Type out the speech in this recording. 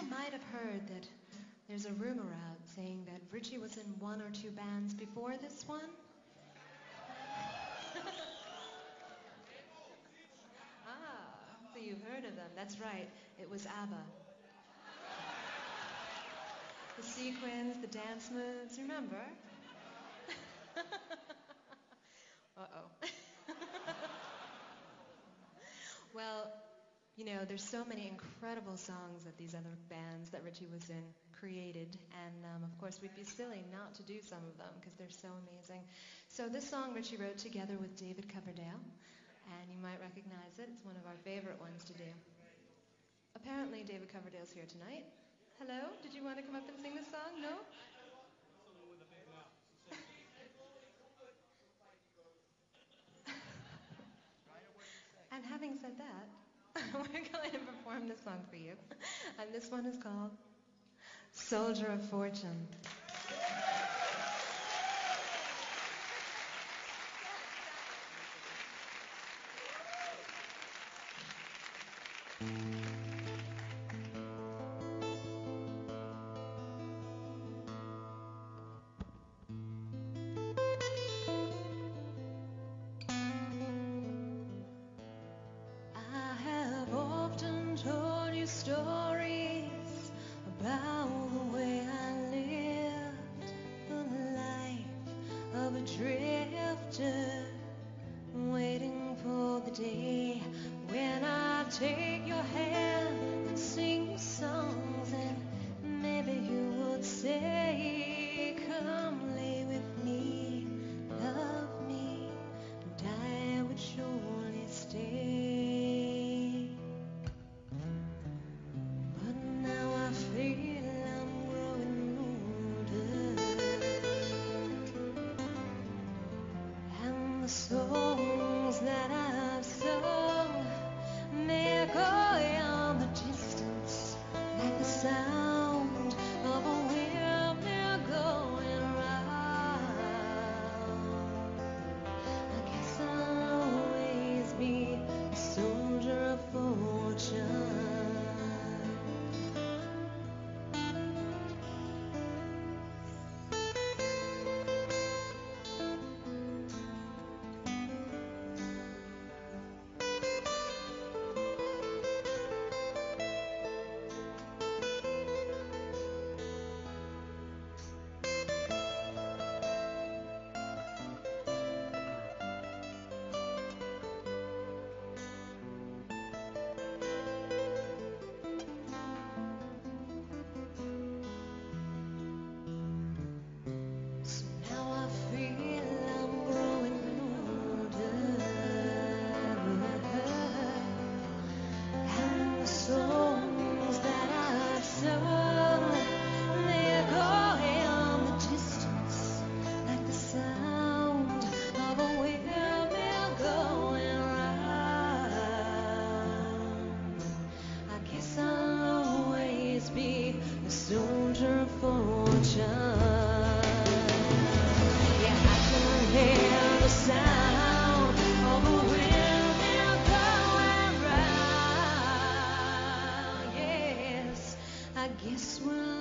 might have heard that there's a rumor out saying that Richie was in one or two bands before this one. So you've heard of them. That's right. It was ABBA. The sequins, the dance moves, remember? Uh-oh. Well, there's so many incredible songs that these other bands that Richie was in created, and of course we'd be silly not to do some of them because they're so amazing. So this song Richie wrote together with David Coverdale, and you might recognize it. It's one of our favorite ones to do. Apparently David Coverdale's here tonight. Hello? Did you want to come up and sing this song? No? And having said that, we're going to perform this song for you. And this one is called Soldier of Fortune. Guess we'll